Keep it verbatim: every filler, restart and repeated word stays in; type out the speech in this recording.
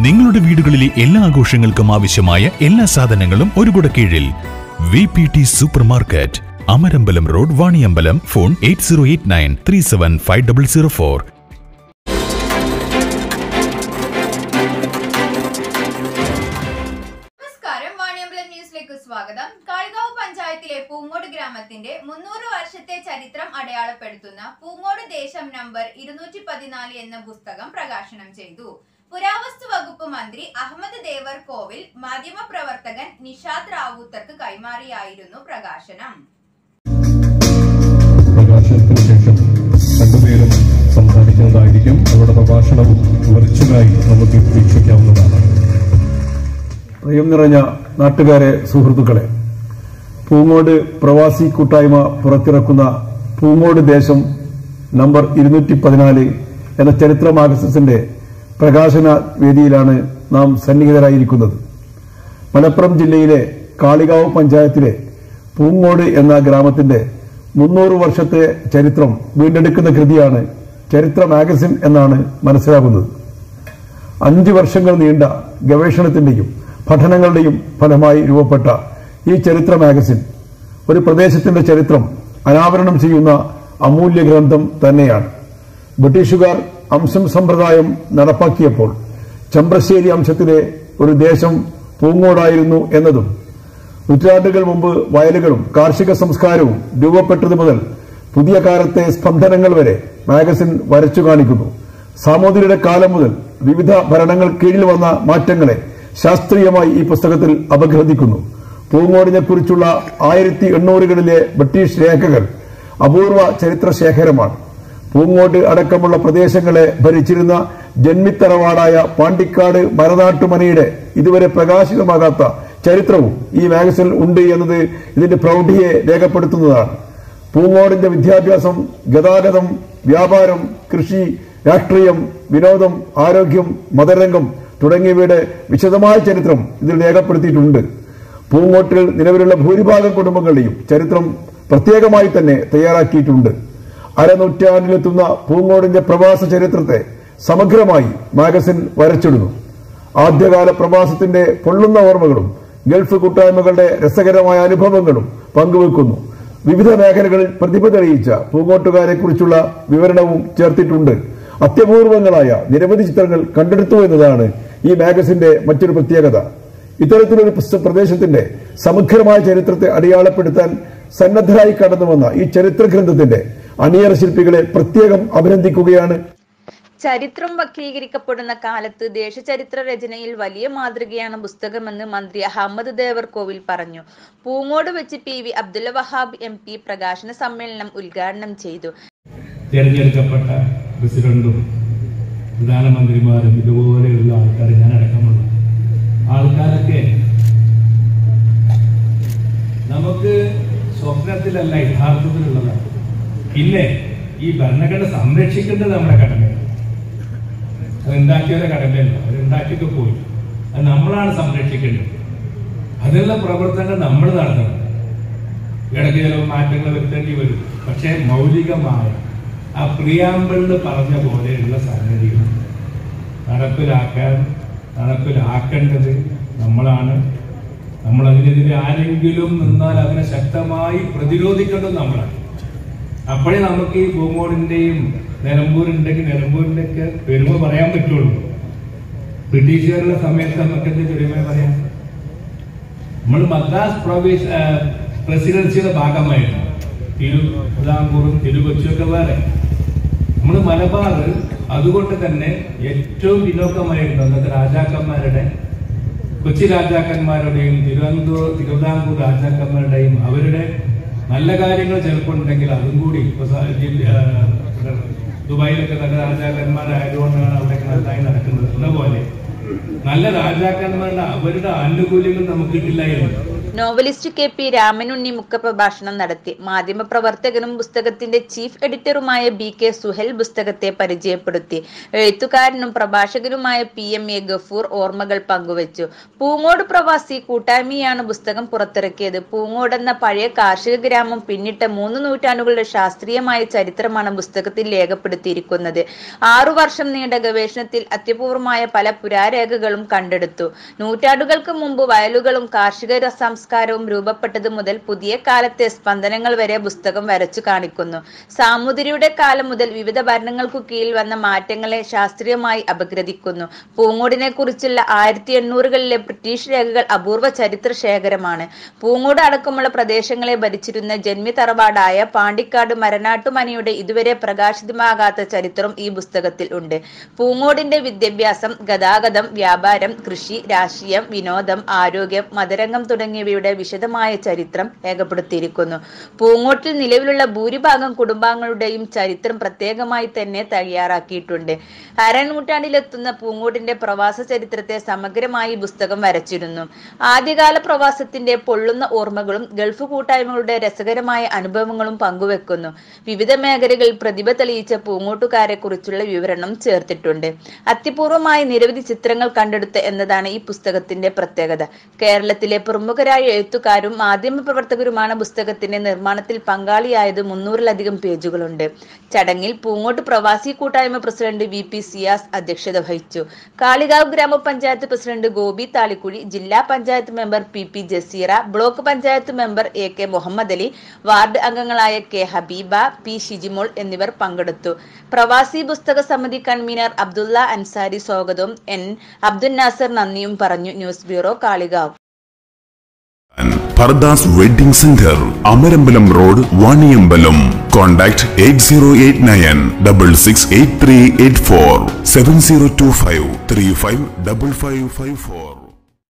നിങ്ങളുടെ വീടുകളിലെ എല്ലാ ആഘോഷങ്ങൾക്കും ആവശ്യമായ എല്ലാ സാധനങ്ങളും ഒരു കുടക്കീഴിൽ. V P T super market, Amarambalam road, Vaniyambalam. Phone eight zero eight nine three seven five double zero four. നമസ്കാരം, വാണിയമ്പലം ന്യൂസിലേക്ക് സ്വാഗതം. കാളികാവ് പഞ്ചായത്തിലെ പൂങ്ങോട് ഗ്രാമത്തിന്റെ മുന്നൂറ് വർഷത്തെ ചരിത്രം അടയാളപ്പെടുത്തുന്ന പൂങ്ങോട് ദേശം നമ്പർ ഇരുന്നൂറ്റി പതിനാല് എന്ന പുസ്തകം പ്രകാശനം ചെയ്തു. പുരാവസ്തു വകുപ്പ് മന്ത്രി അഹമ്മദ് ദേവർ കോവിൽ മാധ്യമപ്രവർത്തകൻ നിഷാദ് റാവൂത്തർക്ക് കൈമാറിയായിരുന്നു പ്രകാശനം. പ്രകാശനത്തിന് ശേഷം രണ്ടുപേരും സംസാരിക്കുന്നതായിരിക്കും. അവരുടെ പ്രഭാഷണവും വെർച്വലായി നമുക്ക് വീക്ഷിക്കാവുന്നതാണ്. പ്രിയം നിറഞ്ഞ നാട്ടുകാരെ, സുഹൃത്തുക്കളെ, പൂങ്ങോട് പ്രവാസി കൂട്ടായ്മ പുറത്തിറക്കുന്ന പൂങ്ങോട് ദേശം നമ്പർ ഇരുന്നൂറ്റി പതിനാല് എന്ന ചരിത്ര മാഗസിന്റെ പ്രകാശന വേദിയിലാണ് നാം സന്നിഹിതരായിരിക്കുന്നത്. മലപ്പുറം ജില്ലയിലെ കാളികാവ് പഞ്ചായത്തിലെ പൂങ്ങോട് എന്ന ഗ്രാമത്തിന്റെ മുന്നൂറ് വർഷത്തെ ചരിത്രം വീണ്ടെടുക്കുന്ന കൃതിയാണ് ചരിത്ര മാഗസിൻ എന്നാണ് മനസ്സിലാകുന്നത്. അഞ്ച് വർഷങ്ങൾ നീണ്ട ഗവേഷണത്തിന്റെയും പഠനങ്ങളുടെയും ഫലമായി രൂപപ്പെട്ട ഈ ചരിത്ര മാഗസിൻ ഒരു പ്രദേശത്തിന്റെ ചരിത്രം അനാവരണം ചെയ്യുന്ന അമൂല്യ ഗ്രന്ഥം തന്നെയാണ്. ബ്രിട്ടീഷുകാർ അംശം സമ്പ്രദായം നടപ്പാക്കിയപ്പോൾ ചമ്പ്രശ്ശേരി അംശത്തിലെ ഒരു ദേശം പൂങ്ങോടായിരുന്നു എന്നതും നൂറ്റാണ്ടുകൾ മുമ്പ് വയലുകളും കാർഷിക സംസ്കാരവും രൂപപ്പെട്ടത് മുതൽ പുതിയ കാലത്തെ സ്പന്ദനങ്ങൾ വരെ മാഗസിൻ വരച്ചു കാണിക്കുന്നു. സാമൂതിരിയുടെ കാലം മുതൽ വിവിധ ഭരണങ്ങൾ കീഴിൽ വന്ന മാറ്റങ്ങളെ ശാസ്ത്രീയമായി ഈ പുസ്തകത്തിൽ അപഗ്രഥിക്കുന്നു. പൂങ്ങോടിനെ കുറിച്ചുള്ള ആയിരത്തി എണ്ണൂറുകളിലെ ബ്രിട്ടീഷ് രേഖകൾ അപൂർവ ചരിത്ര ശേഖരമാണ്. പൂങ്ങോട് അടക്കമുള്ള പ്രദേശങ്ങളെ ഭരിച്ചിരുന്ന ജന്മിത്തറവാടായ പാണ്ടിക്കാട് മരനാട്ടുമനയുടെ ഇതുവരെ പ്രകാശിതമാകാത്ത ചരിത്രവും ഈ മാഗസിനിൽ ഉണ്ട് എന്നത് ഇതിന്റെ പ്രൗഢിയെ രേഖപ്പെടുത്തുന്നതാണ്. പൂങ്ങോടിന്റെ വിദ്യാഭ്യാസം, ഗതാഗതം, വ്യാപാരം, കൃഷി, രാഷ്ട്രീയം, വിനോദം, ആരോഗ്യം, മതരംഗം തുടങ്ങിയവയുടെ വിശദമായ ചരിത്രം ഇതിൽ രേഖപ്പെടുത്തിയിട്ടുണ്ട്. പൂങ്ങോട്ടിൽ നിലവിലുള്ള ഭൂരിഭാഗം കുടുംബങ്ങളുടെയും ചരിത്രം പ്രത്യേകമായി തന്നെ തയ്യാറാക്കിയിട്ടുണ്ട്. അരനൂറ്റാണ്ടിലെത്തുന്ന പൂങ്ങോടിന്റെ പ്രവാസ ചരിത്രത്തെ സമഗ്രമായി മാഗസിൻ വരച്ചിടുന്നു. ആദ്യകാല പ്രവാസത്തിന്റെ പൊള്ളുന്ന ഓർമ്മകളും ഗൾഫ് കൂട്ടായ്മകളുടെ രസകരമായ അനുഭവങ്ങളും പങ്കുവെക്കുന്നു. വിവിധ മേഖലകളിൽ പ്രതിഭ തെളിയിച്ച പൂങ്ങോട്ടുകാരെ കുറിച്ചുള്ള വിവരണവും ചേർത്തിട്ടുണ്ട്. അത്യപൂർവങ്ങളായ നിരവധി ചിത്രങ്ങൾ കണ്ടെടുത്തു എന്നതാണ് ഈ മാഗസിന്റെ മറ്റൊരു പ്രത്യേകത. ഇത്തരത്തിലൊരു പ്രദേശത്തിന്റെ സമഗ്രമായ ചരിത്രത്തെ അടയാളപ്പെടുത്താൻ സന്നദ്ധരായി കടന്നുവന്ന ഈ ചരിത്ര ഗ്രന്ഥത്തിന്റെ അണിയറ ശില്പികളെ പ്രത്യേകം അഭിനന്ദിക്കുകയാണ്. ചരിത്രം വക്രീകരിക്കപ്പെടുന്ന കാലത്ത് ദേശചരിത്ര രചനയിൽ വലിയ മാതൃകയാണ് പുസ്തകമെന്ന് മന്ത്രി അഹമ്മദ് ദേവർ കോവിൽ പറഞ്ഞു. പൂങ്ങോട് വെച്ച് P V Abdul Wahab M P പ്രകാശന സമ്മേളനം ഉദ്ഘാടനം ചെയ്തു. തിരഞ്ഞെടുക്കപ്പെട്ട പ്രസിഡന്റും പ്രധാനമന്ത്രിമാരും ഇതുപോലെയുള്ള ആൾക്കാർ, ഞാൻ അടക്കമുള്ള ആൾക്കാരൊക്കെ നമുക്ക് സ്വപ്നത്തിലല്ല യഥാർത്ഥത്തിലുള്ളതാണ്. പിന്നെ ഈ ഭരണഘടന സംരക്ഷിക്കേണ്ടത് നമ്മുടെ കടമയാണ്. അതുണ്ടാക്കിയവരെ കടമയല്ല, അവരുണ്ടാക്കിയൊക്കെ പോയി. അത് നമ്മളാണ് സംരക്ഷിക്കേണ്ടത്. അതിനുള്ള പ്രവർത്തനങ്ങൾ നമ്മൾ നടത്തണം. ഇടയ്ക്ക് ചില മാറ്റങ്ങൾ വരുത്തേണ്ടി വരും. പക്ഷേ മൗലികമായ ആ പ്രിയാമ്പിളിൽ പറഞ്ഞ പോലെയുള്ള സംഗതികൾ നടപ്പിലാക്കാൻ നടപ്പിലാക്കേണ്ടത് നമ്മളാണ്. നമ്മളതിനെതിരെ ആരെങ്കിലും നിന്നാൽ അതിനെ ശക്തമായി പ്രതിരോധിക്കേണ്ടത് നമ്മളാണ്. അപ്പോഴേ നമുക്ക് ഈ പൂങ്ങോടിന്റെയും നിലമ്പൂരുണ്ടെങ്കിൽ നിലമ്പൂരിന്റെ ഒക്കെ പെരുമ പറയാൻ പറ്റുള്ളൂ. ബ്രിട്ടീഷുകാരുടെ സമയത്ത് നമുക്ക് എന്ത് പെരുമ പറയാം? നമ്മൾ മദ്രാസ് പ്രൊവിൻസ് പ്രസിഡൻസിയുടെ ഭാഗമായിരുന്നു. തിരുവിതാംകൂറും തിരുകൊച്ചിയൊക്കെ വേറെ. നമ്മൾ മലബാർ അതുകൊണ്ട് തന്നെ ഏറ്റവും പിന്നോക്കമായിരുന്നു. അന്നത്തെ രാജാക്കന്മാരുടെ, കൊച്ചി രാജാക്കന്മാരുടെയും തിരുവനന്തപുരം തിരുവിതാംകൂർ രാജാക്കന്മാരുടെയും അവരുടെ നല്ല കാര്യങ്ങൾ ചിലപ്പോണ്ടെങ്കിൽ അതും കൂടി ദുബായിലൊക്കെ നല്ല രാജാക്കന്മാരായതുകൊണ്ടാണ് അവിടെയൊക്കെ നന്നായി നടക്കുന്നത്. അതുപോലെ നല്ല രാജാക്കന്മാരുടെ അവരുടെ ആനുകൂല്യങ്ങൾ നമുക്ക് കിട്ടില്ലായിരുന്നു. നോവലിസ്റ്റ് കെ പി രാമനുണ്ണി മുഖ്യപ്രഭാഷണം നടത്തി. മാധ്യമപ്രവർത്തകനും പുസ്തകത്തിന്റെ ചീഫ് എഡിറ്ററുമായ ബി കെ സുഹേൽ പുസ്തകത്തെ പരിചയപ്പെടുത്തി. എഴുത്തുകാരനും പ്രഭാഷകനുമായ പി എം എ ഗഫൂർ ഓർമ്മകൾ പങ്കുവച്ചു. പൂങ്ങോട് പ്രവാസി കൂട്ടായ്മയാണ് പുസ്തകം പുറത്തിറക്കിയത്. പൂങ്ങോട് എന്ന പഴയ കാർഷിക ഗ്രാമം പിന്നിട്ട മൂന്ന് നൂറ്റാണ്ടുകളുടെ ശാസ്ത്രീയമായ ചരിത്രമാണ് പുസ്തകത്തിൽ രേഖപ്പെടുത്തിയിരിക്കുന്നത്. ആറു വർഷം നീണ്ട ഗവേഷണത്തിൽ അത്യപൂർവമായ പല പുരാരേഖകളും കണ്ടെടുത്തു. നൂറ്റാണ്ടുകൾക്ക് മുമ്പ് വയലുകളും കാർഷിക സംസ്കാരവും രൂപപ്പെട്ടത് മുതൽ പുതിയ കാലത്തെ സ്പന്ദനങ്ങൾ വരെ പുസ്തകം വരച്ചു കാണിക്കുന്നു. സാമൂതിരിയുടെ കാലം മുതൽ വിവിധ ഭരണങ്ങൾക്കു കീഴിൽ വന്ന മാറ്റങ്ങളെ ശാസ്ത്രീയമായി അപഗ്രഥിക്കുന്നു. പൂങ്ങോടിനെ കുറിച്ചുള്ള ആയിരത്തി എണ്ണൂറുകളിലെ ബ്രിട്ടീഷ് രേഖകൾ അപൂർവ ചരിത്ര ശേഖരമാണ്. പൂങ്ങോട് അടക്കമുള്ള പ്രദേശങ്ങളെ ഭരിച്ചിരുന്ന ജന്മി തറവാടായ പാണ്ടിക്കാട് മരനാട്ടുമനയുടെ ഇതുവരെ പ്രകാശിതമാകാത്ത ചരിത്രം ഈ പുസ്തകത്തിൽ ഉണ്ട്. പൂങ്ങോടിന്റെ വിദ്യാഭ്യാസം, ഗതാഗതം, വ്യാപാരം, കൃഷി, രാഷ്ട്രീയം, വിനോദം, ആരോഗ്യം, മതരംഗം തുടങ്ങിയവയുടെ വിശദമായ ചരിത്രം രേഖപ്പെടുത്തിയിരിക്കുന്നു. പൂങ്ങോട്ടിൽ നിലവിലുള്ള ഭൂരിഭാഗം കുടുംബാംഗങ്ങളുടെയും ചരിത്രം പ്രത്യേകമായി തന്നെ തയ്യാറാക്കിയിട്ടുണ്ട്. അരനൂറ്റാണ്ടിലെത്തുന്ന പൂങ്ങോടിന്റെ പ്രവാസ ചരിത്രത്തെ സമഗ്രമായി പുസ്തകം വരച്ചിരുന്നു. ആദ്യകാല പ്രവാസത്തിന്റെ പൊള്ളുന്ന ഓർമ്മകളും ഗൾഫ് കൂട്ടായ്മകളുടെ രസകരമായ അനുഭവങ്ങളും പങ്കുവെക്കുന്നു. വിവിധ മേഖലകളിൽ പ്രതിഭ തെളിയിച്ച പൂങ്ങോട്ടുകാരെ കുറിച്ചുള്ള വിവരണം ചേർത്തിട്ടുണ്ട്. അത്യപൂർവമായ നിരവധി ചിത്രങ്ങൾ കണ്ടെടുത്ത് എന്നതാണ് ഈ പുസ്തകത്തിന്റെ പ്രത്യേകത. കേരളത്തിലെ പ്രമുഖരായ എഴുത്തുകാരും മാധ്യമപ്രവർത്തകരുമാണ് പുസ്തകത്തിന്റെ നിർമ്മാണത്തിൽ പങ്കാളിയായത്. മുന്നൂറിലധികം പേജുകളുണ്ട്. ചടങ്ങിൽ പൂങ്ങോട്ട് പ്രവാസി കൂട്ടായ്മ പ്രസിഡന്റ് വി പി സിയാസ് അധ്യക്ഷത വഹിച്ചു. കാളികാവ് ഗ്രാമപഞ്ചായത്ത് പ്രസിഡന്റ് ഗോപി താളിക്കുഴി, ജില്ലാ panchayat member P P Jaseera, block panchayat member A K Muhammad Ali, ward അംഗങ്ങളായ കെ ഹബീബ, പി ഷിജിമോൾ എന്നിവർ പങ്കെടുത്തു. പ്രവാസി പുസ്തക സമിതി കൺവീനർ അബ്ദുള്ള അൻസാരി സ്വാഗതവും എൻ അബ്ദുൽ നാസർ നന്ദിയും പറഞ്ഞു. News bureau, Kalikavu. Fardas wedding centre, Amarambalam road, Vaniyambalam. Contact eight zero eight nine double six eight three eight four seven zero two five three five double five five four.